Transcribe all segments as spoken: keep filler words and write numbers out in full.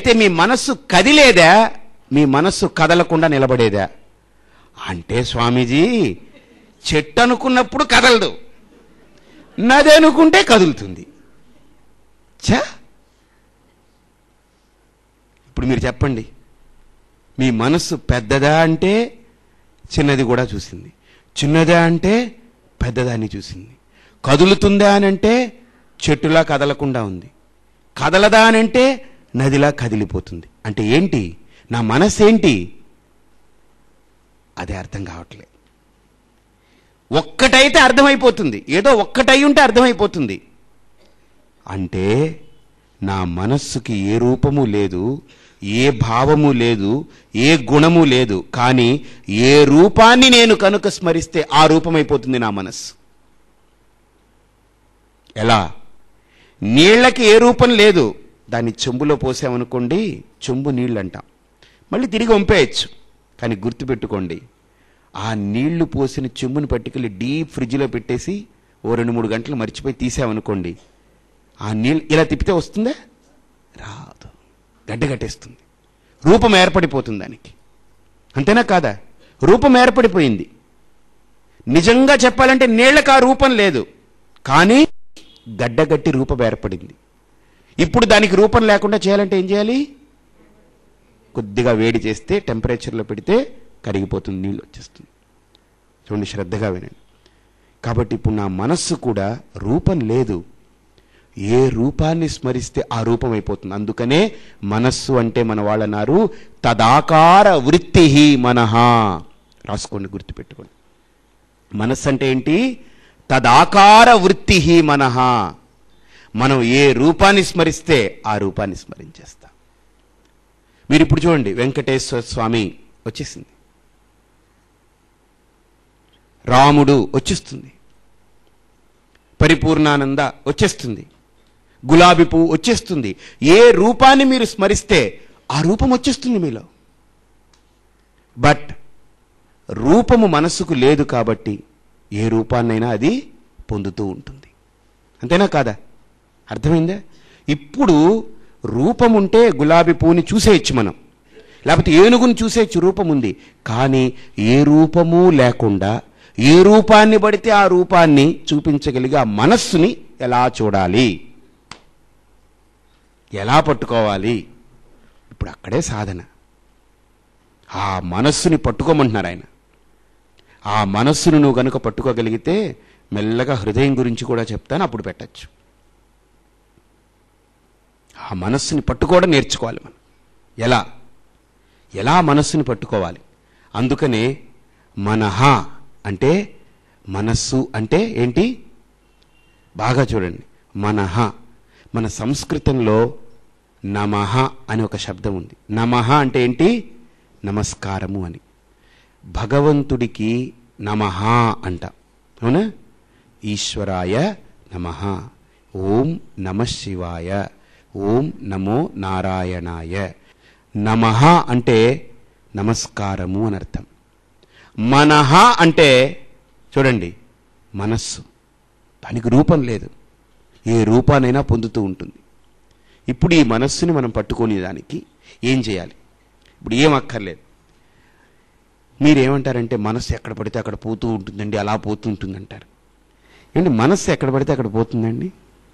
అయితే మీ మనస్సు కదిలేదా, మీ మనస్సు కదలకుండా నిలబడేదా? అంటే స్వామీజీ, చెట్టు అనుకున్నప్పుడు కదలదు, నది అనుకుంటే కదులుతుంది. చా ఇప్పుడు మీరు చెప్పండి, మీ మనస్సు పెద్దదా అంటే చిన్నది కూడా చూసింది, చిన్నదా అంటే పెద్దదాన్ని చూసింది, కదులుతుందా అనంటే చెట్టులా కదలకుండా ఉంది, కదలదా అనంటే నదిలా కదిలిపోతుంది. అంటే ఏంటి? నా మనస్సు ఏంటి? అదే అర్థం కావట్లేదు. ఒక్కటైతే అర్థమైపోతుంది, ఏదో ఒక్కటై ఉంటే అర్థమైపోతుంది. అంటే నా మనస్సుకి ఏ రూపము లేదు, ఏ భావము లేదు, ఏ గుణము లేదు, కానీ ఏ రూపాన్ని నేను కనుక స్మరిస్తే ఆ రూపమైపోతుంది నా మనస్సు. ఎలా? నీళ్లకి ఏ రూపం లేదు, దాన్ని చెంబులో పోసామనుకోండి, చెంబు నీళ్ళు అంటాం, మళ్ళీ తిరిగి వంపేయచ్చు. కానీ గుర్తుపెట్టుకోండి, ఆ నీళ్లు పోసిన చెంబుని పట్టుకెళ్ళి డీప్ ఫ్రిడ్జ్లో పెట్టేసి ఓ రెండు మూడు గంటలు మర్చిపోయి తీసామనుకోండి, ఆ నీళ్ళు ఇలా తిప్పితే వస్తుందా? రాదు, గడ్డగట్టేస్తుంది, రూపం ఏర్పడిపోతుంది దానికి. అంతేనా కాదా? రూపం ఏర్పడిపోయింది. నిజంగా చెప్పాలంటే నీళ్లకు ఆ రూపం లేదు, కానీ గడ్డగట్టి రూపం ఏర్పడింది. ఇప్పుడు దానికి రూపం లేకుండా చేయాలంటే ఏం చేయాలి? కొద్దిగా వేడి చేస్తే, టెంపరేచర్లో పెడితే కరిగిపోతుంది, నీళ్ళు వచ్చేస్తుంది. చూడండి, శ్రద్ధగా వినండి. కాబట్టి ఇప్పుడు నా మనస్సు కూడా రూపం లేదు, ఏ రూపాన్ని స్మరిస్తే ఆ రూపం అయిపోతుంది. అందుకనే మనస్సు అంటే మన వాళ్ళన్నారు తదాకార వృత్తి మనహ. రాసుకోండి, గుర్తుపెట్టుకోండి. మనస్సు అంటే ఏంటి? తదాకార వృత్తి మనహ. మనం ఏ రూపాన్ని స్మరిస్తే ఆ రూపాన్ని స్మరించేస్తాం. మీరు ఇప్పుడు చూడండి, వెంకటేశ్వర స్వామి వచ్చేసింది, రాముడు వచ్చేస్తుంది, పరిపూర్ణానంద వచ్చేస్తుంది, గులాబీ పువ్వు వచ్చేస్తుంది. ఏ రూపాన్ని మీరు స్మరిస్తే ఆ రూపం వచ్చేస్తుంది మీలో. బట్ రూపము మనస్సుకు లేదు కాబట్టి ఏ రూపాన్నైనా అది పొందుతూ ఉంటుంది. అంతేనా కాదా? అర్థమైందా? ఇప్పుడు రూపం ఉంటే గులాబీ పువ్వుని చూసేయచ్చు మనం, లేకపోతే ఏనుగుని చూసేయచ్చు, రూపం ఉంది. కానీ ఏ రూపము లేకుండా ఏ రూపాన్ని పడితే ఆ రూపాన్ని చూపించగలిగే ఆ మనస్సుని ఎలా చూడాలి, ఎలా పట్టుకోవాలి? ఇప్పుడు అక్కడే సాధన. ఆ మనస్సుని పట్టుకోమంటున్నారు ఆయన. ఆ మనస్సును నువ్వు కనుక పట్టుకోగలిగితే మెల్లగా హృదయం గురించి కూడా చెప్తాను, అప్పుడు పెట్టచ్చు. ఆ మనస్సుని పట్టుకోవడం నేర్చుకోవాలి మనం. ఎలా ఎలా మనస్సుని పట్టుకోవాలి? అందుకనే మనహ అంటే, మనస్సు అంటే ఏంటి? బాగా చూడండి, మనహ. మన సంస్కృతంలో నమః అని ఒక శబ్దం ఉంది. నమః అంటే ఏంటి? నమస్కారము అని. భగవంతుడికి నమః అంట, అవునా? ఈశ్వరాయ నమః, ఓం నమః శివాయ, ఓం నమో నారాయణాయ. నమః అంటే నమస్కారము అని అర్థం. మనః అంటే చూడండి, మనస్సు. దానికి రూపం లేదు, ఏ రూపానైనా పొందుతూ ఉంటుంది. ఇప్పుడు ఈ మనస్సుని మనం పట్టుకునే దానికి ఏం చేయాలి? ఇప్పుడు ఏం అక్కర్లేదు. మీరేమంటారంటే, మనస్సు ఎక్కడ పడితే అక్కడ పోతూ ఉంటుందండి, అలా పోతూ ఉంటుంది అంటారు. ఏంటి, మనస్సు ఎక్కడ పడితే అక్కడ పోతుందండి?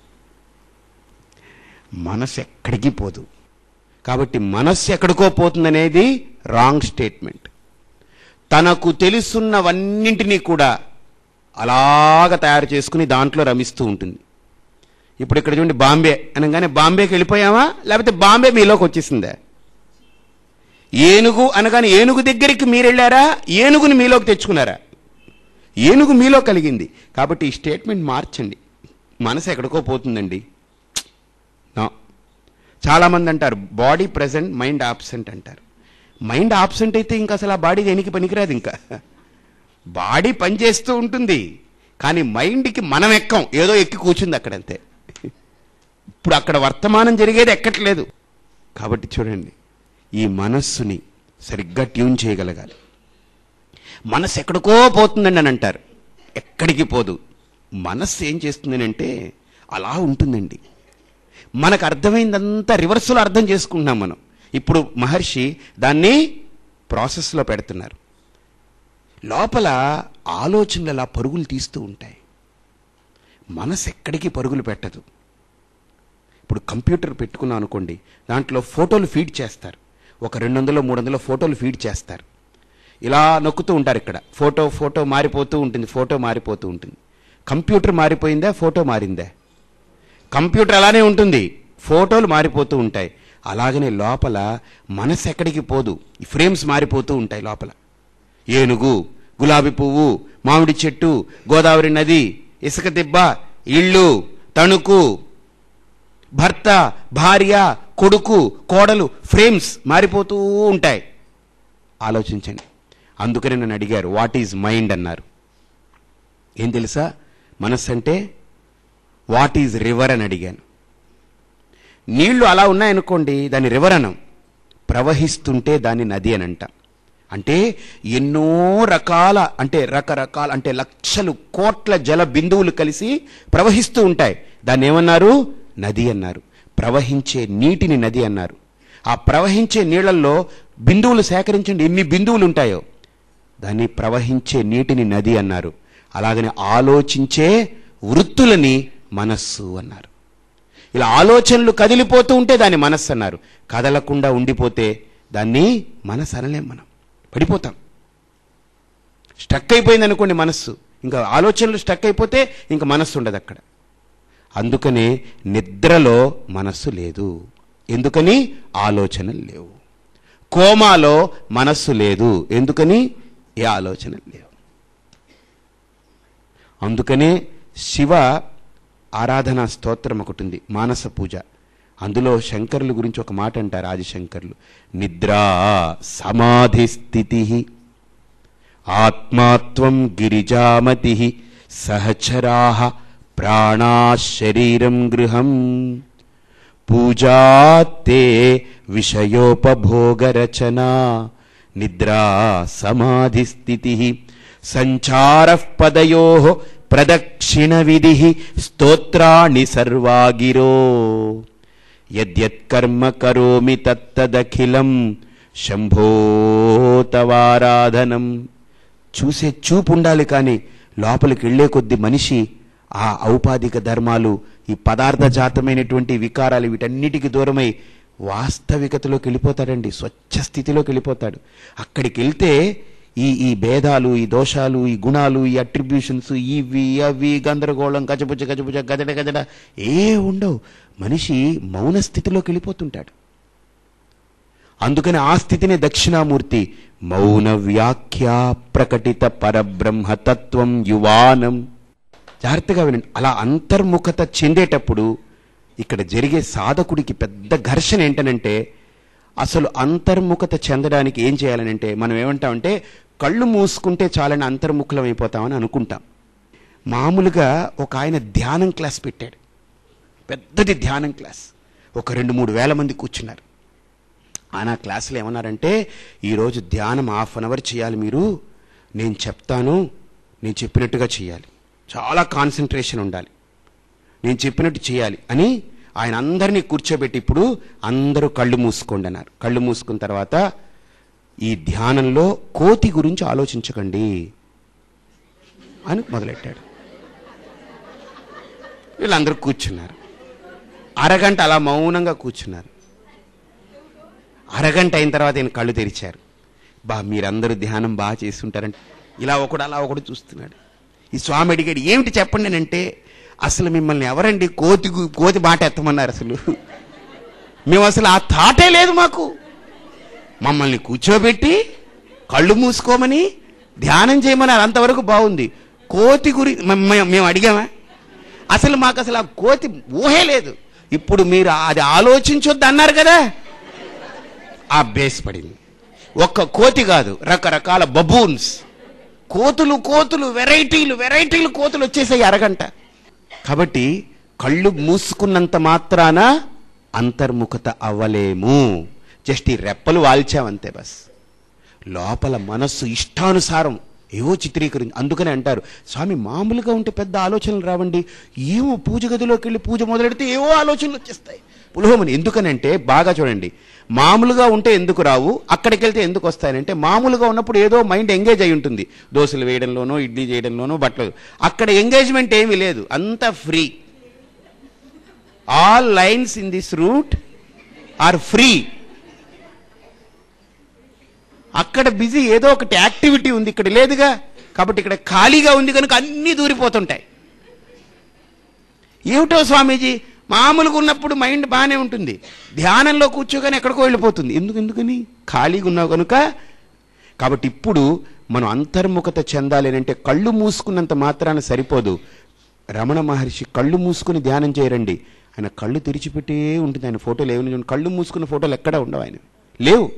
మనస్సు ఎక్కడికి పోదు. కాబట్టి మనస్సు ఎక్కడికో పోతుందనేది రాంగ్ స్టేట్మెంట్. తనకు తెలుసున్నవన్నింటినీ కూడా అలాగ తయారు చేసుకుని దాంట్లో రమిస్తూ ఉంటుంది. ఇప్పుడు ఇక్కడ చూడండి, బాంబే అనగానే బాంబేకి వెళ్ళిపోయామా, లేకపోతే బాంబే మీలోకి వచ్చేసిందా? ఏనుగు అనగానే ఏనుగు దగ్గరికి మీరు వెళ్ళారా, ఏనుగుని మీలోకి తెచ్చుకున్నారా? ఏనుగు మీలో కలిగింది. కాబట్టి ఈ స్టేట్మెంట్ మార్చండి. మనసు ఎక్కడికో పోతుందండి. చాలామంది అంటారు బాడీ ప్రెజెంట్, మైండ్ ఆబ్సెంట్ అంటారు. మైండ్ ఆబ్సెంట్ అయితే ఇంకా అసలు ఆ బాడీ దేనికి పనికిరాదు. ఇంకా బాడీ పనిచేస్తూ ఉంటుంది, కానీ మైండ్కి మనం ఎక్కం, ఏదో ఎక్కి కూర్చుంది అక్కడంతే. ఇప్పుడు అక్కడ వర్తమానం జరిగేది ఎక్కట్లేదు. కాబట్టి చూడండి, ఈ మనస్సుని సరిగ్గా ట్యూన్ చేయగలగాలి. మనస్సు ఎక్కడికో పోతుందండి అని అంటారు. ఎక్కడికి పోదు. మనస్సు ఏం చేస్తుందని అంటే అలా ఉంటుందండి. మనకు అర్థమైందంతా రివర్స్లో అర్థం చేసుకుంటున్నాం మనం. ఇప్పుడు మహర్షి దాన్ని ప్రాసెస్లో పెడుతున్నారు. లోపల ఆలోచనలు అలా పరుగులు తీస్తూ ఉంటాయి. మనసు ఎక్కడికి పరుగులు పెట్టదు. ఇప్పుడు కంప్యూటర్ పెట్టుకున్నాం అనుకోండి, దాంట్లో ఫోటోలు ఫీడ్ చేస్తారు. ఒక రెండు వందలు మూడు వందల ఫోటోలు ఫీడ్ చేస్తారు. ఇలా నొక్కుతూ ఉంటారు. ఇక్కడ ఫోటో ఫోటో మారిపోతూ ఉంటుంది, ఫోటో మారిపోతూ ఉంటుంది. కంప్యూటర్ మారిపోయిందా, ఫోటో మారిందా? కంప్యూటర్ అలానే ఉంటుంది, ఫోటోలు మారిపోతూ ఉంటాయి. అలాగనే లోపల మనసు ఎక్కడికి పోదు, ఈ ఫ్రేమ్స్ మారిపోతూ ఉంటాయి. లోపల ఏనుగు, గులాబీ పువ్వు, మామిడి చెట్టు, గోదావరి నది, ఇసుక దిబ్బ, ఇళ్ళు, తణుకు, భర్త, భార్య, కొడుకు, కోడలు, ఫ్రేమ్స్ మారిపోతూ ఉంటాయి. ఆలోచించండి. అందుకని నన్ను అడిగారు, వాట్ ఈజ్ మైండ్ అన్నారు. ఏం తెలుసా మనస్సు అంటే? వాట్ ఈజ్ రివర్ అని అడిగాను. నీళ్లు అలా ఉన్నాయనుకోండి, దాన్ని రివర్ అనం. ప్రవహిస్తుంటే దాన్ని నది అని అంట. అంటే ఎన్నో రకాల, అంటే రకరకాల, అంటే లక్షలు కోట్ల జల బిందువులు కలిసి ప్రవహిస్తూ ఉంటాయి. దాన్ని ఏమన్నారు? నది అన్నారు. ప్రవహించే నీటిని నది అన్నారు. ఆ ప్రవహించే నీళ్లలో బిందువులు సేకరించండి, ఎన్ని బిందువులు ఉంటాయో. దాన్ని ప్రవహించే నీటిని నది అన్నారు. అలాగనే ఆలోచించే వృత్తులని మనస్సు అన్నారు. ఇలా ఆలోచనలు కదిలిపోతూ ఉంటే దాన్ని మనస్సు అన్నారు. కదలకుండా ఉండిపోతే దాన్ని మనస్సు అనలేం. మనం పడిపోతాం. స్టక్ అయిపోయింది అనుకోండి మనస్సు, ఇంకా ఆలోచనలు స్టక్ అయిపోతే ఇంకా మనస్సు ఉండదు అక్కడ. అందుకనే నిద్రలో మనస్సు లేదు. ఎందుకని? ఆలోచనలు లేవు. కోమాలో మనస్సు లేదు. ఎందుకని? ఏ ఆలోచనలు లేవు. అందుకనే శివ ఆరాధనా స్తోత్రం ఒకటి ఉంది, మానస పూజ. అందులో శంకరుల గురించి ఒక మాట అంటారు ఆదిశంకర్లు, నిద్రా సమాధి స్థితి ఆత్మాత్వం గిరిజామతి సహచరాః ప్రాణా శరీరం గృహం పూజాతే విషయోపభోగరచనా నిద్రా సమాధి స్థితి సంచారః పదయోః ప్రదక్షిణ విధి స్తోత్రాణి సర్వాగిరో యద్యత్ కర్మ కరోమి తత్తదఖిలం శంభో తవారాధనం. చూసే చూపు ఉండాలి, కానీ లోపలికి వెళ్లే కొద్ది మనిషి ఆ ఔపాధిక ధర్మాలు, ఈ పదార్థ జాతమైనటువంటి వికారాలు, వీటన్నిటికీ దూరమై వాస్తవికతలోకి వెళ్ళిపోతాడండి. స్వచ్ఛ స్థితిలోకి వెళ్ళిపోతాడు. అక్కడికి వెళ్తే ఈ ఈ భేదాలు, ఈ దోషాలు, ఈ గుణాలు, ఈ అట్రిబ్యూషన్స్, ఇవి అవి గందరగోళం, గజబుజ గజబుజ గదడ గదడ ఏ ఉండవు. మనిషి మౌన స్థితిలోకి వెళ్ళిపోతుంటాడు. అందుకని ఆ స్థితిని దక్షిణామూర్తి మౌన వ్యాఖ్యా ప్రకటిత పరబ్రహ్మతత్వం యువానం. జాగ్రత్తగా వినండి. అలా అంతర్ముఖత చెందేటప్పుడు ఇక్కడ జరిగే సాధకుడికి పెద్ద ఘర్షణ ఏంటనంటే, అసలు అంతర్ముఖత చెందడానికి ఏం చేయాలనంటే, మనం ఏమంటామంటే కళ్ళు మూసుకుంటే చాలని అంతర్ముఖులం అయిపోతామని అనుకుంటాం. మామూలుగా ఒక ఆయన ధ్యానం క్లాస్ పెట్టాడు, పెద్దది ధ్యానం క్లాస్. ఒక రెండు మూడు వేల మంది కూర్చున్నారు. ఆయన క్లాసులో ఏమన్నారంటే, ఈరోజు ధ్యానం హాఫ్ అన్ అవర్ చేయాలి మీరు, నేను చెప్తాను, నేను చెప్పినట్టుగా చేయాలి, చాలా కాన్సన్ట్రేషన్ ఉండాలి, నేను చెప్పినట్టు చేయాలి అని ఆయన అందరినీ కూర్చోబెట్టి, ఇప్పుడు అందరూ కళ్ళు మూసుకోండి అన్నారు. కళ్ళు మూసుకున్న తర్వాత, ఈ ధ్యానంలో కోతి గురించి ఆలోచించకండి అని మొదలెట్టాడు. వీళ్ళందరూ కూర్చున్నారు. అరగంట అలా మౌనంగా కూర్చున్నారు. అరగంట అయిన తర్వాత ఆయన కళ్ళు తెరిచారు. బా మీరందరూ ధ్యానం బాగా చేస్తుంటారంటే, ఇలా ఒకడు అలా ఒకడు చూస్తున్నాడు. ఈ స్వామి అడిగాడు, ఏమిటి చెప్పండి అంటే, అసలు మిమ్మల్ని ఎవరండి కోతి కోతి బాట ఎత్తమన్నారు? అసలు మేము అసలు ఆ థాటే లేదు మాకు. మమ్మల్ని కూర్చోబెట్టి కళ్ళు మూసుకోమని ధ్యానం చేయమని అంతవరకు బాగుంది. కోతి గురి మేము అడిగామా? అసలు మాకు అసలు ఆ కోతి ఊహే లేదు. ఇప్పుడు మీరు అది ఆలోచించొద్దు అన్నారు కదా, ఆ బేస్ పడింది. ఒక్క కోతి కాదు, రకరకాల బబూన్స్, కోతులు కోతులు వెరైటీలు వెరైటీలు కోతులు వచ్చేసాయి అరగంట. కాబట్టి కళ్ళు మూసుకున్నంత మాత్రాన అంతర్ముఖత అవ్వలేము. జస్ట్ ఈ రెప్పలు వాల్చామంతే బస్. లోపల మనస్సు ఇష్టానుసారం ఏవో చిత్రీకరించి. అందుకని అంటారు, స్వామి మామూలుగా ఉంటే పెద్ద ఆలోచనలు రావండి, ఏమో పూజ గదిలోకి వెళ్ళి పూజ మొదలెడితే ఏవో ఆలోచనలు వచ్చేస్తాయి పులిహోమని. ఎందుకనంటే బాగా చూడండి, మామూలుగా ఉంటే ఎందుకు రావు, అక్కడికి వెళ్తే ఎందుకు వస్తాయనంటే మామూలుగా ఉన్నప్పుడు ఏదో మైండ్ ఎంగేజ్ అయి ఉంటుంది, దోశలు వేయడంలోనో ఇడ్లీ చేయడంలోనో బట్టలు. అక్కడ ఎంగేజ్మెంట్ ఏమీ లేదు, అంతా free. All lines in this route are free. అక్కడ బిజీ, ఏదో ఒకటి యాక్టివిటీ ఉంది, ఇక్కడ లేదుగా. కాబట్టి ఇక్కడ ఖాళీగా ఉంది కనుక అన్నీ దూరిపోతుంటాయి. ఏమిటో స్వామీజీ, మామూలుగా ఉన్నప్పుడు మైండ్ బాగానే ఉంటుంది, ధ్యానంలో కూర్చోగానే ఎక్కడికో వెళ్ళిపోతుంది. ఎందుకు ఎందుకని ఖాళీగా ఉన్నావు కనుక. కాబట్టి ఇప్పుడు మనం అంతర్ముఖత చెందాలి అంటే కళ్ళు మూసుకున్నంత మాత్రాన సరిపోదు. రమణ మహర్షి కళ్ళు మూసుకుని ధ్యానం చేయరండి, ఆయన కళ్ళు తెరిచిపెట్టే ఉంటుంది. ఆయన ఫోటోలు ఏమైనా కళ్ళు మూసుకున్న ఫోటోలు ఎక్కడా ఉండవు, ఆయన లేవు.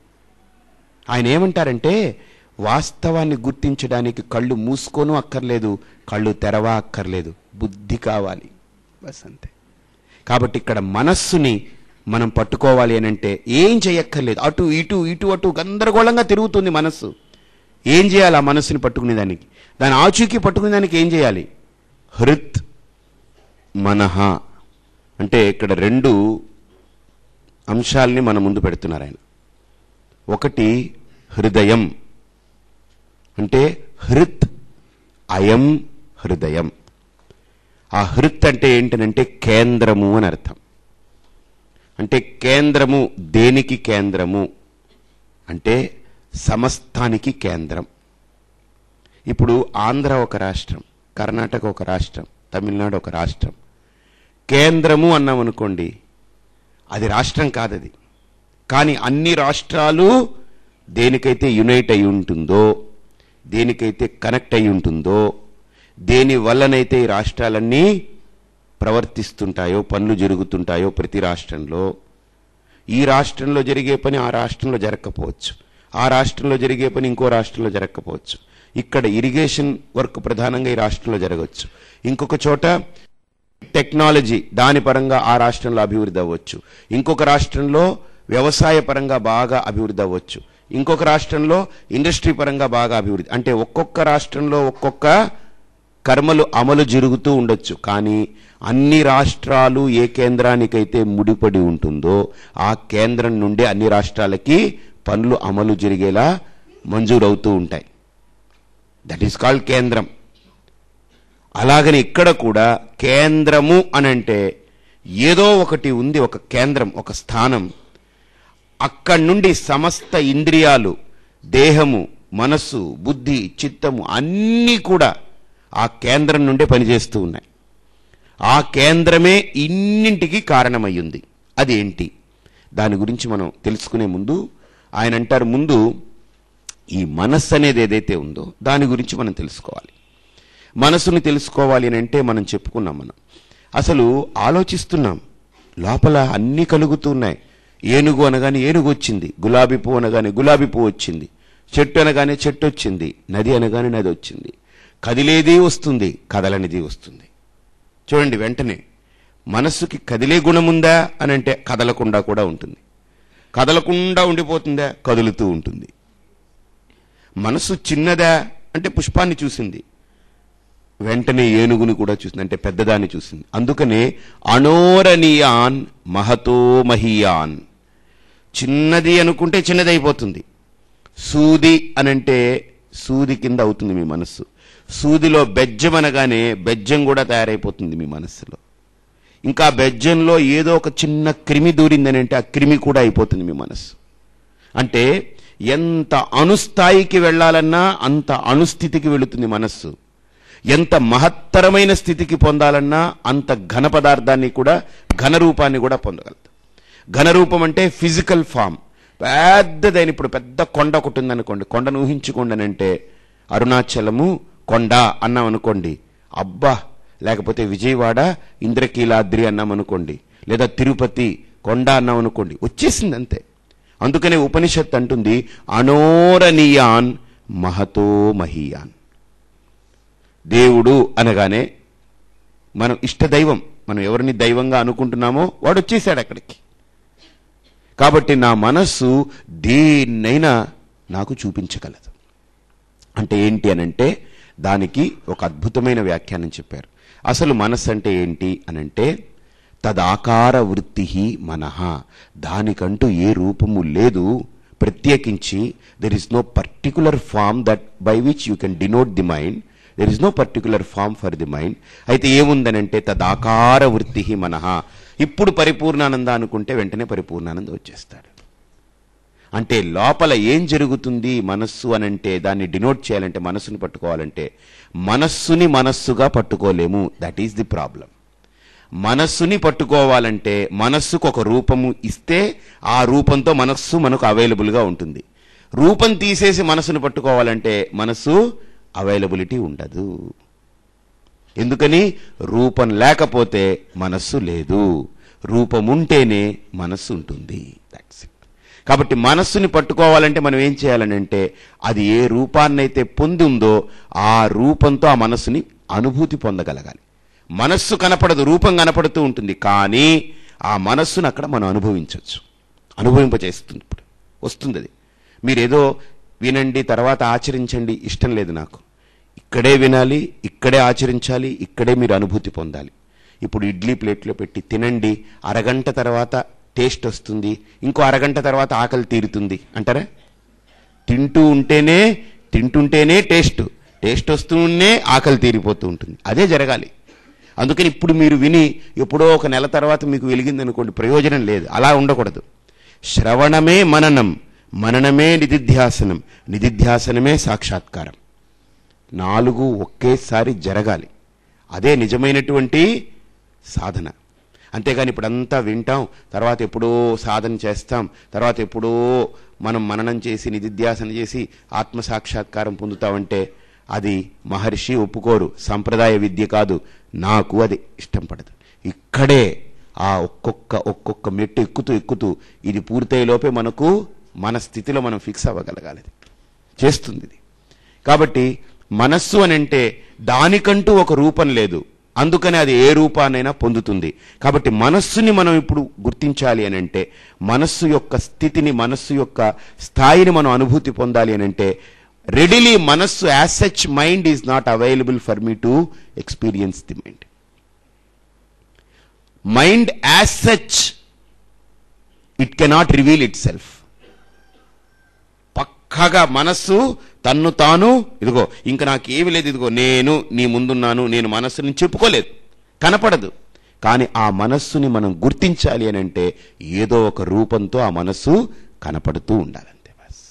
ఆయన ఏమంటారంటే వాస్తవాన్ని గుర్తించడానికి కళ్ళు మూసుకోను అక్కర్లేదు, కళ్ళు తెరవా అక్కర్లేదు, బుద్ధి కావాలి, బస్ అంతే. కాబట్టి ఇక్కడ మనస్సుని మనం పట్టుకోవాలి అని అంటే ఏం చేయక్కర్లేదు, అటు ఇటు ఇటు అటు గందరగోళంగా తిరుగుతుంది మనస్సు. ఏం చేయాలి ఆ మనస్సుని పట్టుకునే దానికి, దాని ఆచూకీ పట్టుకునే దానికి ఏం చేయాలి? హృత్ మనహ అంటే ఇక్కడ రెండు అంశాలని మన ముందు పెడుతున్నారు ఆయన. ఒకటి హృదయం అంటే హృత్, అయం హృదయం. ఆ హృత్ అంటే ఏంటనంటే కేంద్రము అని అర్థం. అంటే కేంద్రము దేనికి కేంద్రము అంటే సమస్తానికి కేంద్రం. ఇప్పుడు ఆంధ్ర ఒక రాష్ట్రం, కర్ణాటక ఒక రాష్ట్రం, తమిళనాడు ఒక రాష్ట్రం. కేంద్రము అన్నాం అనుకోండి, అది రాష్ట్రం కాదది. కానీ అన్ని రాష్ట్రాలు దేనికైతే యునైట్ అయి ఉంటుందో, దేనికైతే కనెక్ట్ అయి ఉంటుందో, దేని వల్లనైతే ఈ రాష్ట్రాలన్నీ ప్రవర్తిస్తుంటాయో, పనులు జరుగుతుంటాయో ప్రతి రాష్ట్రంలో, ఈ రాష్ట్రంలో జరిగే పని ఆ రాష్ట్రంలో జరగకపోవచ్చు, ఆ రాష్ట్రంలో జరిగే పని ఇంకో రాష్ట్రంలో జరగకపోవచ్చు. ఇక్కడ ఇరిగేషన్ వర్క్ ప్రధానంగా ఈ రాష్ట్రంలో జరగవచ్చు, ఇంకొక చోట టెక్నాలజీ దాని పరంగా ఆ రాష్ట్రంలో అభివృద్ధి అవ్వచ్చు, ఇంకొక రాష్ట్రంలో వ్యవసాయ పరంగా బాగా అభివృద్ధి అవ్వచ్చు, ఇంకొక రాష్ట్రంలో ఇండస్ట్రీ పరంగా బాగా అభివృద్ధి. అంటే ఒక్కొక్క రాష్ట్రంలో ఒక్కొక్క కర్మలు అమలు జరుగుతూ ఉండొచ్చు. కానీ అన్ని రాష్ట్రాలు ఏ కేంద్రానికైతే ముడిపడి ఉంటుందో ఆ కేంద్రం నుండి అన్ని రాష్ట్రాలకి పనులు అమలు జరిగేలా మంజూరవుతూ ఉంటాయి. దట్ ఈస్ కాల్డ్ కేంద్రం. అలాగని ఇక్కడ కూడా కేంద్రము అనంటే ఏదో ఒకటి ఉంది, ఒక కేంద్రం, ఒక స్థానం. అక్కడి నుండి సమస్త ఇంద్రియాలు, దేహము, మనస్సు, బుద్ధి, చిత్తము అన్నీ కూడా ఆ కేంద్రం నుండే పనిచేస్తూ ఉన్నాయి. ఆ కేంద్రమే ఇన్నింటికి కారణమయ్యింది. అదేంటి దాని గురించి మనం తెలుసుకునే ముందు ఆయన అంటారు, ముందు ఈ మనస్సు అనేది ఏదైతే ఉందో దాని గురించి మనం తెలుసుకోవాలి. మనసుని తెలుసుకోవాలి అని అంటే మనం చెప్పుకున్నాం, మనం అసలు ఆలోచిస్తున్నాం, లోపల అన్నీ కలుగుతున్నాయి. ఏనుగు అనగానే ఏనుగు వచ్చింది, గులాబీ పువ్వు అనగానే గులాబీ పువ్వు వచ్చింది, చెట్టు అనగానే చెట్టు వచ్చింది, నది అనగానే నది వచ్చింది. కదిలేది వస్తుంది, కదలనిది వస్తుంది. చూడండి, వెంటనే మనస్సుకి కదిలే గుణం ఉందా అని అంటే కదలకుండా కూడా ఉంటుంది, కదలకుండా ఉండిపోతుందా, కదులుతూ ఉంటుంది. మనస్సు చిన్నదా అంటే పుష్పాన్ని చూసింది, వెంటనే ఏనుగుని కూడా చూసింది, అంటే పెద్దదాన్ని చూసింది. అందుకనే అణోరణీయాన్ మహతో మహీయాన్, చిన్నది అనుకుంటే చిన్నదైపోతుంది. సూది అనంటే సూది కింద అవుతుంది మీ మనస్సు. సూదిలో బెజ్జం అనగానే బెజ్జం కూడా తయారైపోతుంది మీ మనస్సులో. ఇంకా బెజ్జంలో ఏదో ఒక చిన్న క్రిమి దూరిందని అంటే ఆ క్రిమి కూడా అయిపోతుంది మీ మనస్సు. అంటే ఎంత అణుస్థాయికి వెళ్ళాలన్నా అంత అణుస్థితికి వెళుతుంది మనస్సు. ఎంత మహత్తరమైన స్థితికి పొందాలన్నా అంత ఘన పదార్థాన్ని కూడా, ఘన రూపాన్ని కూడా పొందగలదు. ఘనరూపం అంటే ఫిజికల్ ఫామ్, పెద్దదైన. ఇప్పుడు పెద్ద కొండ ఒకటి ఉందనుకోండి, కొండను ఊహించుకోండి అని అంటే అరుణాచలము కొండ అన్నాం అనుకోండి, అబ్బా. లేకపోతే విజయవాడ ఇంద్రకీలాద్రి అన్నాం అనుకోండి, లేదా తిరుపతి కొండ అన్నాం అనుకోండి, వచ్చేసింది అంతే. అందుకనే ఉపనిషత్ అంటుంది అణోరణీయాన్ మహతో మహీయాన్. దేవుడు అనగానే మనం ఇష్టదైవం, మనం ఎవరిని దైవంగా అనుకుంటున్నామో వాడు వచ్చేసాడు అక్కడికి. కాబట్టి నా మనస్సు దేన్నైనా నాకు చూపించగలదు. అంటే ఏంటి అనంటే దానికి ఒక అద్భుతమైన వ్యాఖ్యానం చెప్పారు. అసలు మనస్సు అంటే ఏంటి అనంటే తదాకార వృత్తి మనః, దానికంటూ ఏ రూపము లేదు, ప్రత్యేకించి there is no particular form that by which you can denote the mind, there is no particular form for the mind. అయితే ఏముందనంటే తదాకార వృత్తి మనః. ఇప్పుడు పరిపూర్ణానంద అనుకుంటే వెంటనే పరిపూర్ణానంద వచ్చేస్తాడు. అంటే లోపల ఏం జరుగుతుంది మనస్సు అనంటే దాన్ని డినోట్ చేయాలంటే, మనస్సుని పట్టుకోవాలంటే మనస్సుని మనస్సుగా పట్టుకోలేము. That is the problem. మనస్సుని పట్టుకోవాలంటే మనస్సుకు ఒక రూపము ఇస్తే ఆ రూపంతో మనస్సు మనకు అవైలబుల్గా ఉంటుంది. రూపం తీసేసి మనస్సును పట్టుకోవాలంటే మనస్సు అవైలబిలిటీ ఉండదు. ఎందుకని? రూపం లేకపోతే మనస్సు లేదు, రూపం ఉంటేనే మనస్సు ఉంటుంది. That's it. కాబట్టి మనస్సుని పట్టుకోవాలంటే మనం ఏం చేయాలనంటే అది ఏ రూపాన్నైతే పొంది ఉందో ఆ రూపంతో ఆ మనస్సుని అనుభూతి పొందగలగాలి. మనస్సు కనపడదు, రూపం కనపడుతూ ఉంటుంది, కానీ ఆ మనస్సును అక్కడ మనం అనుభవించవచ్చు, అనుభవింపచేస్తుంది. ఇప్పుడు వస్తుంది అది. మీరేదో వినండి తర్వాత ఆచరించండి ఇష్టం లేదు నాకు. ఇక్కడే వినాలి, ఇక్కడే ఆచరించాలి, ఇక్కడే మీరు అనుభూతి పొందాలి. ఇప్పుడు ఇడ్లీ ప్లేట్లో పెట్టి తినండి, అరగంట తర్వాత టేస్ట్ వస్తుంది, ఇంకో అరగంట తర్వాత ఆకలి తీరుతుంది అంటారా? తింటూ ఉంటేనే తింటుంటేనే టేస్ట్, టేస్ట్ వస్తూనే ఆకలి తీరిపోతూ ఉంటుంది. అదే జరగాలి. అందుకని ఇప్పుడు మీరు విని ఎప్పుడో ఒక నెల తర్వాత మీకు వెలిగింది అనుకోండి, ప్రయోజనం లేదు. అలా ఉండకూడదు. శ్రవణమే మననం, మననమే నిధిధ్యాసనం, నిధిధ్యాసనమే సాక్షాత్కారం. నాలుగు ఒకేసారి జరగాలి. అదే నిజమైనటువంటి సాధన. అంతేగాని ఇప్పుడంతా వింటాం, తర్వాత ఎప్పుడో సాధన చేస్తాం, తర్వాత ఎప్పుడో మనం మననం చేసి నిధిధ్యాసన చేసి ఆత్మసాక్షాత్కారం పొందుతామంటే అది మహర్షి ఒప్పుకోరు, సంప్రదాయ విద్య కాదు, నాకు అది ఇష్టం పడదు. ఇక్కడే ఆ ఒక్కొక్క ఒక్కొక్క మెట్టు ఎక్కుతూ ఎక్కుతూ ఇది పూర్తయ్యే లోపే మనకు మన స్థితిలో మనం ఫిక్స్ అవ్వగలగాలి. చేస్తుంది ఇది. కాబట్టి మనస్సు అని అంటే దానికంటూ ఒక రూపం లేదు, అందుకని అది ఏ రూపాన్నైనా పొందుతుంది. కాబట్టి మనస్సుని మనం ఇప్పుడు గుర్తించాలి అని అంటే, మనస్సు యొక్క స్థితిని, మనస్సు యొక్క స్థాయిని మనం అనుభూతి పొందాలి అని అంటే రెడీలీ మనస్సు as such mind is not available for me to experience the mind. Mind as such it cannot reveal itself. పక్కగా మనస్సు తన్ను తాను ఇదిగో ఇంకా నాకు ఏమి లేదు, ఇదిగో నేను నీ ముందున్నాను, నేను మనస్సుని చెప్పుకోలేదు, కనపడదు. కానీ ఆ మనస్సుని మనం గుర్తించాలి అని అంటే ఏదో ఒక రూపంతో ఆ మనస్సు కనపడుతూ ఉండాలంతే. బస్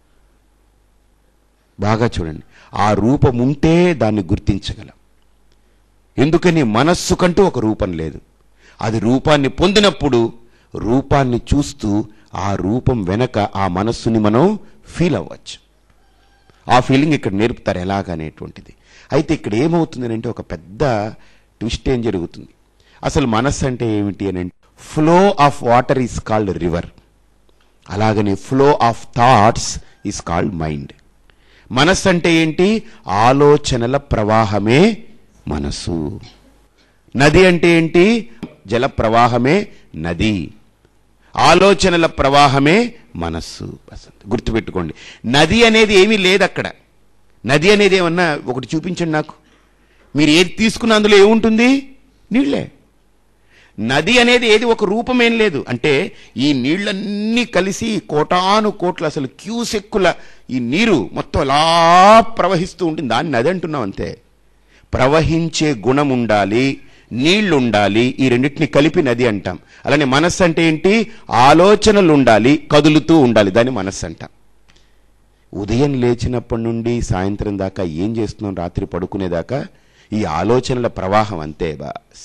బాగా చూడండి, ఆ రూపం ఉంటే దాన్ని గుర్తించగలం. ఎందుకని? మనస్సు కంటూ ఒక రూపం లేదు. అది రూపాన్ని పొందినప్పుడు రూపాన్ని చూస్తూ ఆ రూపం వెనక ఆ మనస్సుని మనం ఫీల్ అవ్వచ్చు. ఆ ఫీలింగ్ ఇక్కడ నేర్పుతారు ఎలాగనేటువంటిది. అయితే ఇక్కడ ఏమవుతుంది అంటే ఒక పెద్ద ట్విస్ట్ ఏం జరుగుతుంది. అసలు మనస్సు అంటే ఏమిటి అని అంటే flow of water is called river, అలాగని flow of thoughts is called mind. మనస్సు అంటే ఏంటి? ఆలోచనల ప్రవాహమే మనస్సు. నది అంటే ఏంటి? జల ప్రవాహమే నది. ఆలోచనల ప్రవాహమే మనస్సు. గుర్తుపెట్టుకోండి, నది అనేది ఏమీ లేదు అక్కడ. నది అనేది ఏమన్నా ఒకటి చూపించండి నాకు. మీరు ఏది తీసుకున్న అందులో ఏముంటుంది? నీళ్లే. నది అనేది ఏది ఒక రూపమేం లేదు. అంటే ఈ నీళ్ళన్నీ కలిసి కోటాను కోట్ల అసలు క్యూసెక్కుల ఈ నీరు మొత్తం అలా ప్రవహిస్తూ ఉంటుంది, దాన్ని నది అంటున్నాం అంతే. ప్రవహించే గుణం ఉండాలి, నీళ్లు ఉండాలి, ఈ రెండింటిని కలిపి నది అంటాం. అలానే మనస్సు అంటే ఏంటి? ఆలోచనలు ఉండాలి, కదులుతూ ఉండాలి, దాన్ని మనస్సు అంటాం. ఉదయం లేచినప్పటి నుండి సాయంత్రం దాకా ఏం చేస్తున్నాం, రాత్రి పడుకునేదాకా ఈ ఆలోచనల ప్రవాహం అంతే. బాస్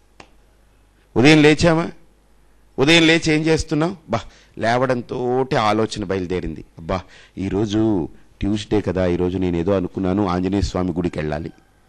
ఉదయం లేచామా, ఉదయం లేచి ఏం చేస్తున్నాం? బా లేవడంతో ఆలోచన బయలుదేరింది. అబ్బా ఈరోజు ట్యూస్డే కదా, ఈరోజు నేను ఏదో అనుకున్నాను, ఆంజనేయ స్వామి గుడికి వెళ్ళాలి,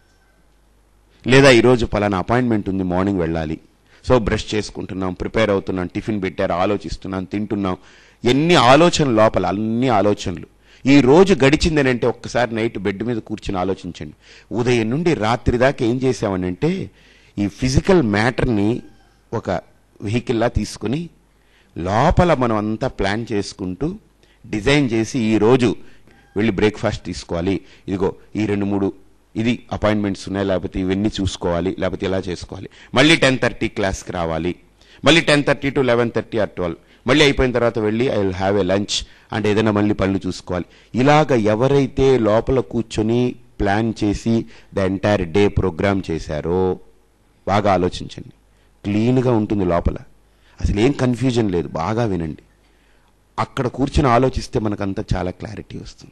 లేదా ఈరోజు పలానా అపాయింట్మెంట్ ఉంది, మార్నింగ్ వెళ్ళాలి. సో బ్రష్ చేసుకుంటున్నాం, ప్రిపేర్ అవుతున్నాం, టిఫిన్ పెట్టారు, ఆలోచిస్తున్నాం, తింటున్నాం. ఎన్ని ఆలోచనలు లోపల, అన్ని ఆలోచనలు. ఈ రోజు గడిచిందని అంటే ఒక్కసారి నైట్ బెడ్ మీద కూర్చొని ఆలోచించండి. ఉదయం నుండి రాత్రి దాకా ఏం చేసామని అంటే ఈ ఫిజికల్ మ్యాటర్ని ఒక వెహికల్లా తీసుకుని లోపల మనం అంతా ప్లాన్ చేసుకుంటూ డిజైన్ చేసి ఈరోజు వెళ్ళి బ్రేక్ఫాస్ట్ తీసుకోవాలి, ఇదిగో ఈ రెండు మూడు ఇది అపాయింట్మెంట్స్ ఉన్నాయి, లేకపోతే ఇవన్నీ చూసుకోవాలి, లేకపోతే ఇలా చేసుకోవాలి, మళ్ళీ టెన్ థర్టీ క్లాస్కి రావాలి, మళ్ళీ ten thirty to eleven thirty or twelve మళ్ళీ అయిపోయిన తర్వాత వెళ్ళి I will have a lunch అంటే ఏదైనా మళ్ళీ పనులు చూసుకోవాలి. ఇలాగ ఎవరైతే లోపల కూర్చొని ప్లాన్ చేసి ద ఎంటైర్ డే ప్రోగ్రామ్ చేశారో బాగా ఆలోచించండి, క్లీన్గా ఉంటుంది లోపల, అసలు ఏం కన్ఫ్యూజన్ లేదు. బాగా వినండి, అక్కడ కూర్చొని ఆలోచిస్తే మనకంతా చాలా క్లారిటీ వస్తుంది.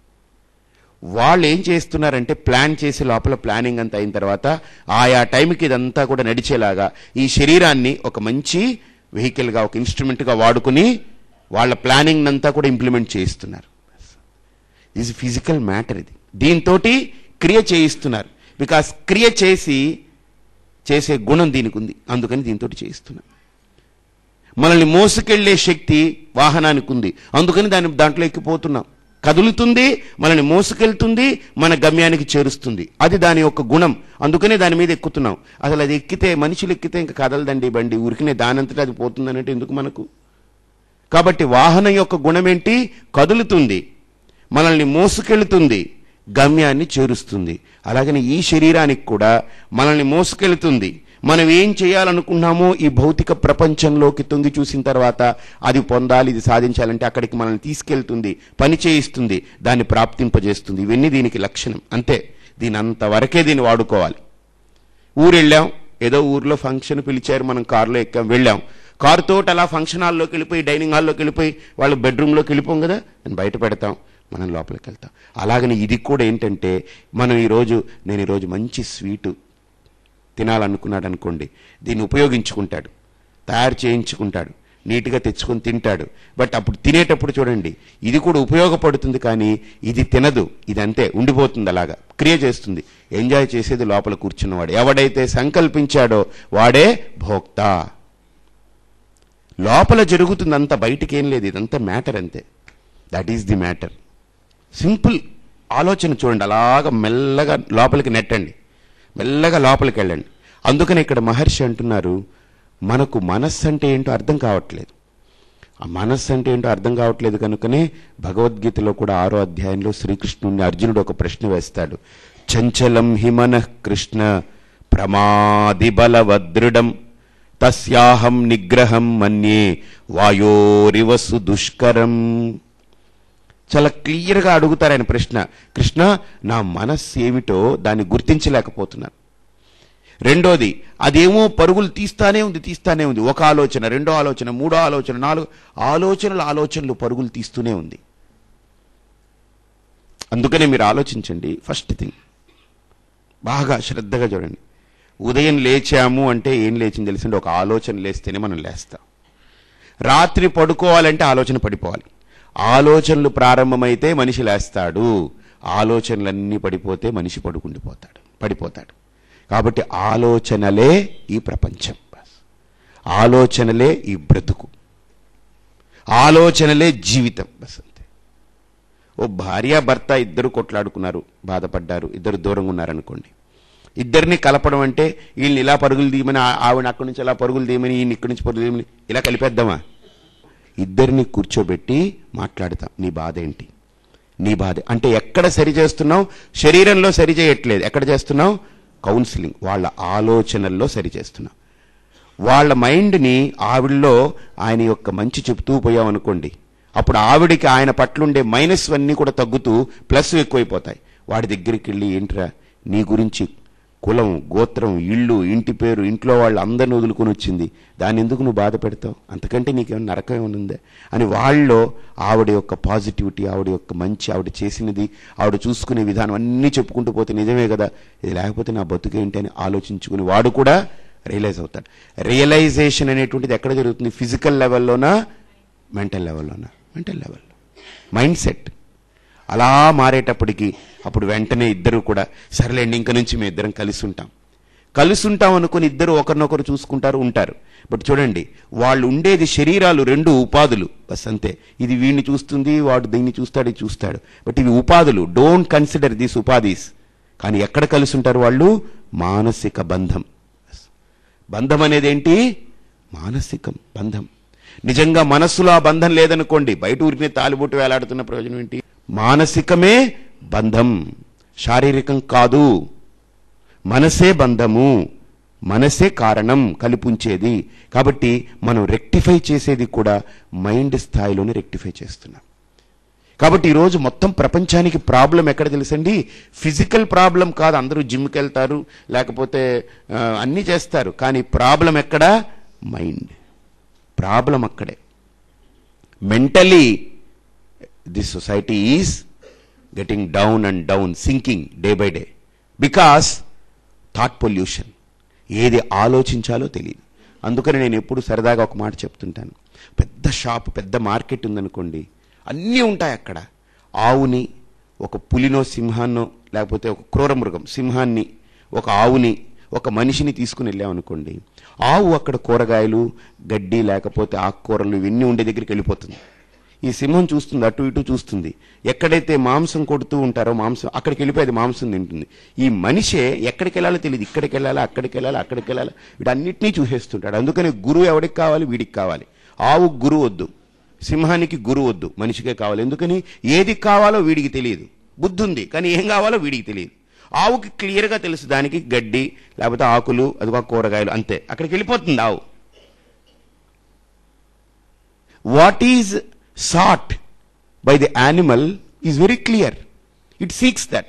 వాళ్ళు ఏం చేస్తున్నారంటే ప్లాన్ చేసి లోపల ప్లానింగ్ అంతా అయిన తర్వాత ఆయా టైంకి ఇదంతా కూడా నడిచేలాగా ఈ శరీరాన్ని ఒక మంచి వెహికల్గా, ఒక ఇన్స్ట్రుమెంట్గా వాడుకుని వాళ్ళ ప్లానింగ్ అంతా కూడా ఇంప్లిమెంట్ చేయిస్తున్నారు. ఇది ఫిజికల్ మ్యాటర్. ఇది దీంతో క్రియ చేయిస్తున్నారు. బికాస్ క్రియ చేసి చేసే గుణం దీనికి ఉంది, అందుకని దీంతో చేయిస్తున్నారు. మనల్ని మోసుకెళ్లే శక్తి వాహనానికి ఉంది, అందుకని దాని దాంట్లో ఎక్కిపోతున్నాం. కదులుతుంది, మనల్ని మోసుకెళ్తుంది, మన గమ్యానికి చేరుస్తుంది. అది దాని యొక్క గుణం, అందుకనే దాని మీద ఎక్కుతున్నాం. అసలు అది ఎక్కితే, మనుషులు ఎక్కితే ఇంకా కదలదండి బండి, ఊరికినే దానంతటా అది పోతుంది అన్నట్టు ఎందుకు మనకు? కాబట్టి వాహనం యొక్క గుణం ఏంటి? కదులుతుంది, మనల్ని మోసుకెళ్తుంది, గమ్యాన్ని చేరుస్తుంది. అలాగని ఈ శరీరానికి కూడా మనల్ని మోసుకెళ్తుంది. మనం ఏం చేయాలనుకున్నామో ఈ భౌతిక ప్రపంచంలోకి తొంగి చూసిన తర్వాత అది పొందాలి, ఇది సాధించాలంటే అక్కడికి మనల్ని తీసుకెళ్తుంది, పని చేయిస్తుంది, దాన్ని ప్రాప్తింపజేస్తుంది. ఇవన్నీ దీనికి లక్షణం. అంతే, దీని అంతవరకే దీన్ని వాడుకోవాలి. ఊరు వెళ్ళాం, ఏదో ఊర్లో ఫంక్షన్ పిలిచారు, మనం కారులో ఎక్కాం, వెళ్ళాం. కారుతో అలా ఫంక్షన్ హాల్లోకి వెళ్ళిపోయి, డైనింగ్ హాల్లోకి వెళ్ళిపోయి, వాళ్ళు బెడ్రూమ్లోకి వెళ్ళిపోం కదా, నేను బయట పెడతాం, మనం లోపలికి వెళ్తాం. అలాగని ఇది కూడా ఏంటంటే, మనం ఈరోజు నేను ఈరోజు మంచి స్వీటు తినాలనుకున్నాడు అనుకోండి, దీన్ని ఉపయోగించుకుంటాడు, తయారు చేయించుకుంటాడు, నీట్గా తెచ్చుకొని తింటాడు. బట్ అప్పుడు తినేటప్పుడు చూడండి, ఇది కూడా ఉపయోగపడుతుంది, కానీ ఇది తినదు, ఇది అంతే ఉండిపోతుంది, అలాగా క్రియ చేస్తుంది. ఎంజాయ్ చేసేది లోపల కూర్చున్నవాడు. ఎవడైతే సంకల్పించాడో వాడే భోక్త. లోపల జరుగుతుంది అంత, బయటికి ఏం లేదు, ఇదంతా మ్యాటర్ అంతే. That is the matter. Simple ఆలోచన చూడండి, అలాగా మెల్లగా లోపలికి నెట్టండి, మెల్లగా లోపలికి వెళ్ళండి. అందుకని ఇక్కడ మహర్షి అంటున్నారు, మనకు మనస్సు అంటే ఏంటో అర్థం కావట్లేదు. ఆ మనస్సు అంటే ఏంటో అర్థం కావట్లేదు కనుకనే భగవద్గీతలో కూడా ఆరో అధ్యాయంలో శ్రీకృష్ణుడిని అర్జునుడు ఒక ప్రశ్న వేస్తాడు. చంచలం హిమనః కృష్ణ ప్రమాది బలవదృఢం తస్యాహం నిగ్రహం మన్యే వాయోరివసు దుష్కరం. చాలా క్లియర్గా అడుగుతారు ఆయన ప్రశ్న. కృష్ణ, నా మనస్సు ఏమిటో దాన్ని గుర్తించలేకపోతున్నాను. రెండోది, అదేమో పరుగులు తీస్తానే ఉంది తీస్తానే ఉంది ఒక ఆలోచన, రెండో ఆలోచన, మూడో ఆలోచన, నాలుగు ఆలోచనలు ఆలోచనలు పరుగులు తీస్తూనే ఉంది. అందుకనే మీరు ఆలోచించండి. ఫస్ట్ థింగ్ బాగా శ్రద్ధగా చూడండి. ఉదయం లేచాము అంటే ఏం లేచింది తెలిసింది? ఒక ఆలోచన లేస్తేనే మనం లేస్తాం. రాత్రి పడుకోవాలంటే ఆలోచన పడిపోవాలి. ఆలోచనలు ప్రారంభమైతే మనిషి లేస్తాడు, ఆలోచనలన్నీ పడిపోతే మనిషి పడుకుండిపోతాడు, పడిపోతాడు. కాబట్టి ఆలోచనలే ఈ ప్రపంచం, ఆలోచనలే ఈ బ్రతుకు, ఆలోచనలే జీవితం, బస్ అంతే. ఓ భార్య భర్త ఇద్దరు కొట్లాడుకున్నారు, బాధపడ్డారు, ఇద్దరు దూరంగా ఉన్నారనుకోండి. ఇద్దరిని కలపడం అంటే వీళ్ళని ఇలా పరుగులు తీయమని, ఆవిడ అక్కడి నుంచి అలా పరుగులు తీయమని, ఈయన ఇక్కడి నుంచి పరుగులు తీయమని ఇలా కలిపేద్దామా? ఇద్దరిని కూర్చోబెట్టి మాట్లాడతాం. నీ బాధ ఏంటి? నీ బాధ అంటే ఎక్కడ సరి చేస్తున్నావు? శరీరంలో సరి చేయట్లేదు. ఎక్కడ చేస్తున్నావు? కౌన్సిలింగ్, వాళ్ళ ఆలోచనల్లో సరి చేస్తున్నావు. వాళ్ళ మైండ్ని ఆవిడలో ఆయన యొక్క మంచి చెప్తూ పోయామనుకోండి, అప్పుడు ఆవిడికి ఆయన పట్లుండే మైనస్ అన్నీ కూడా తగ్గుతూ ప్లస్ ఎక్కువైపోతాయి. వాడి దగ్గరికి వెళ్ళి, ఏంట్రా నీ గురించి కులం, గోత్రం, ఇళ్ళు, ఇంటి పేరు, ఇంట్లో వాళ్ళు అందరిని వదులుకొని వచ్చింది, దాన్ని ఎందుకు నువ్వు బాధ పెడతావు? అంతకంటే నీకేమైనా నరకం ఏమైనా ఉందా అని వాళ్ళలో ఆవిడ యొక్క పాజిటివిటీ, ఆవిడ యొక్క మంచి, ఆవిడ చేసినది, ఆవిడ చూసుకునే విధానం అన్నీ చెప్పుకుంటూ పోతే నిజమే కదా, ఇది లేకపోతే నా బతుకేంటి అని ఆలోచించుకుని వాడు కూడా రియలైజ్ అవుతాడు. రియలైజేషన్ అనేటువంటిది ఎక్కడ జరుగుతుంది? ఫిజికల్ లెవెల్లోనా, మెంటల్ లెవెల్లోనా? మెంటల్ లెవెల్లో. మైండ్ సెట్ అలా మారేటప్పటికి అప్పుడు వెంటనే ఇద్దరు కూడా సరేలేండి ఇంక నుంచి మేము ఇద్దరం కలిసి ఉంటాం కలిసి ఉంటాం అనుకుని ఇద్దరు ఒకరినొకరు చూసుకుంటారు, ఉంటారు. బట్ చూడండి, వాళ్ళు ఉండేది శరీరాలు రెండు ఉపాధులు, బస్ అంతే. ఇది వీడిని చూస్తుంది, వాడు దీన్ని చూస్తాడు, ఇది చూస్తాడు. బట్ ఇవి ఉపాధులు. డోంట్ కన్సిడర్ దీస్ ఉపాధీస్. కానీ ఎక్కడ కలిసి ఉంటారు వాళ్ళు? మానసిక బంధం. బంధం అనేది ఏంటి? మానసికం బంధం. నిజంగా మనస్సులో ఆ బంధం లేదనుకోండి, బయట ఊరికినే తాలిబొట్టు వేలాడుతున్న ప్రయోజనం ఏంటి? మానసికమే బంధం, శారీరకం కాదు. మనసే బంధము, మనసే కారణం కలిపుంచేది. కాబట్టి మనం రెక్టిఫై చేసేది కూడా మైండ్ స్థాయిలోనే రెక్టిఫై చేస్తున్నాం. కాబట్టి ఈరోజు మొత్తం ప్రపంచానికి ప్రాబ్లం ఎక్కడ తెలుసండి? ఫిజికల్ ప్రాబ్లం కాదు. అందరూ జిమ్కి వెళ్తారు, లేకపోతే అన్నీ చేస్తారు, కానీ ప్రాబ్లం ఎక్కడ? మైండ్. ప్రాబ్లం అక్కడే. Mentally this society is getting down and down, sinking day by day, because thought pollution. ఏది ఆలోచించాలో తెలియదు. అందుకని నేను ఎప్పుడు సరదాగా ఒక మాట చెప్తుంటాను. పెద్ద షాప్, పెద్ద మార్కెట్ ఉందనుకోండి, అన్నీ ఉంటాయి అక్కడ. ఆవుని, ఒక పులినో సింహాన్నో, లేకపోతే ఒక క్రూర మృగం సింహాన్ని, ఒక ఆవుని, ఒక మనిషిని తీసుకుని వెళ్ళామనుకోండి, ఆవు అక్కడ కూరగాయలు, గడ్డి, లేకపోతే ఆకుకూరలు ఇవన్నీ ఉండే దగ్గరికి వెళ్ళిపోతుంది. ఈ సింహం చూస్తుంది, అటు ఇటు చూస్తుంది. ఎక్కడైతే మాంసం కొడుతూ ఉంటారో మాంసం అక్కడికి వెళ్ళిపోయేది, మాంసం తింటుంది. ఈ మనిషే ఎక్కడికి వెళ్ళాలో తెలియదు, ఇక్కడికి వెళ్ళాలా, అక్కడికి వెళ్ళాలా, అక్కడికి వెళ్ళాలా, వీటన్నిటినీ చూసేస్తుంటాడు. అందుకని గురువు ఎవరికి కావాలి? వీడికి కావాలి. ఆవు గురువు వద్దు, సింహానికి గురువు వద్దు, మనిషికే కావాలి. ఎందుకని? ఏది కావాలో వీడికి తెలియదు. బుద్ధి ఉంది కానీ ఏం కావాలో వీడికి తెలియదు. ఆవుకి క్లియర్గా తెలుసు, దానికి గడ్డి, లేకపోతే ఆకులు, అదిగో కూరగాయలు, అంతే. అక్కడికి వెళ్ళిపోతుంది ఆవు. What is sought by the animal is very clear. It seeks that.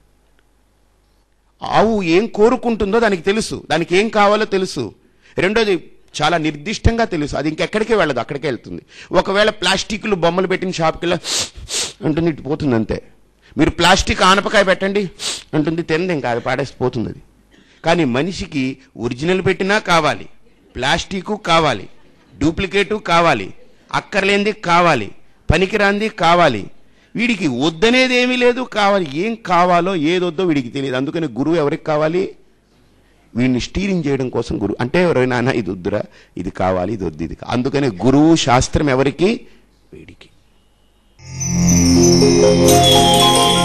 ఆవు ఏం కోరుకుంటుందో దానికి తెలుసు, దానికి ఏం కావాలో తెలుసు. రెండోది చాలా నిర్దిష్టంగా తెలుసు, అది ఇంకెక్కడికే వెళ్ళదు, అక్కడికే వెళ్తుంది. ఒకవేళ ప్లాస్టిక్లు బొమ్మలు పెట్టిన షాప్కి వెళ్ళి అంటుంది, ఇటు పోతుంది అంతే. మీరు ప్లాస్టిక్ ఆనపకాయ పెట్టండి అంటుంది, తినది, ఇంకా అది పాడేసిపోతుంది అది. కానీ మనిషికి ఒరిజినల్ పెట్టినా కావాలి, ప్లాస్టిక్ కావాలి, డూప్లికేటు కావాలి, అక్కర్లేంది కావాలి, పనికిరాంది కావాలి. వీడికి వద్దనేది ఏమీ లేదు, కావాలి. ఏం కావాలో ఏదొద్దో వీడికి తెలియదు. అందుకని గురువు ఎవరికి కావాలి? వీడిని స్టీరింగ్ చేయడం కోసం గురువు. అంటే ఎవరైనా ఇది వద్దురా, ఇది కావాలి, ఇది వద్దు, ఇది. అందుకని గురువు శాస్త్రం ఎవరికి? వీడికి.